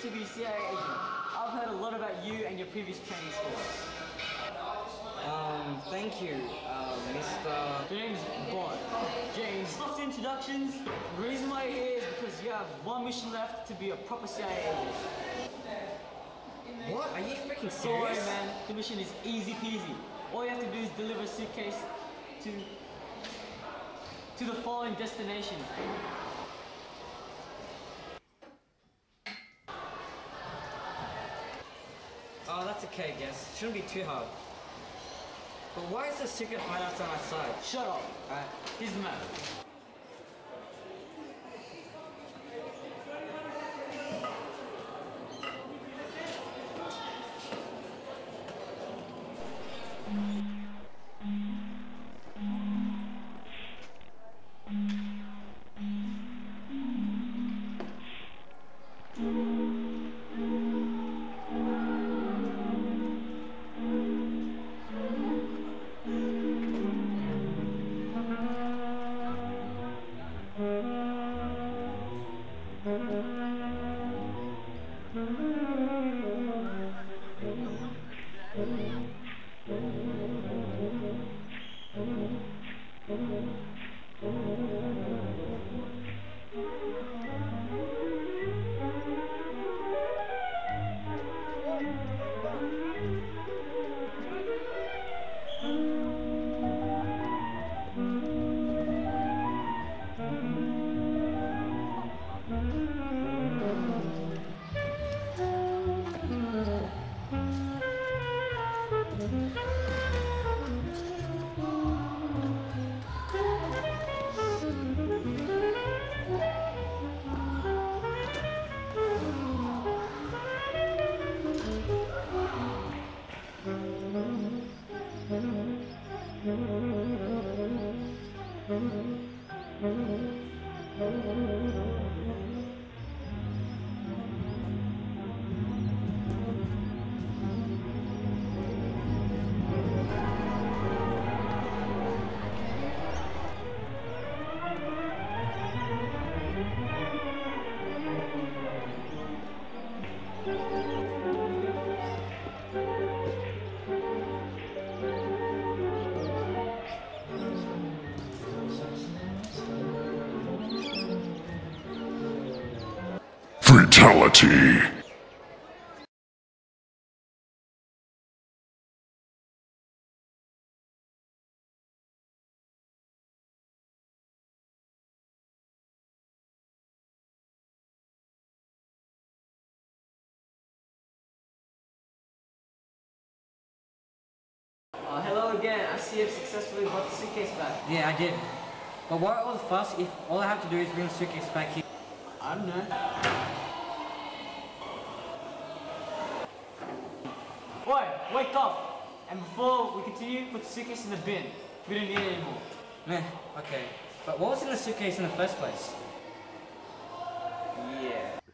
to be CIA agent. I've heard a lot about you and your previous training skills. Thank you, Mr. James Bond. James, soft introductions. The reason why you're here is because you have one mission left to be a proper CIA agent. What? Are you freaking serious? Don't worry, man. The mission is easy peasy. All you have to do is deliver a suitcase to the following destination. Oh, that's okay, I guess. Shouldn't be too hard. But why is the secret hideout on my side? Shut up. Alright. Here's the map. Fatality. Hello again. I see you've successfully brought the suitcase back. Yeah, I did. But why all the fuss if all I have to do is bring the suitcase back here? I don't know. Oi, wake up! And before we continue, put the suitcase in the bin. We don't need it anymore. Meh, okay. But what was in the suitcase in the first place? Yeah.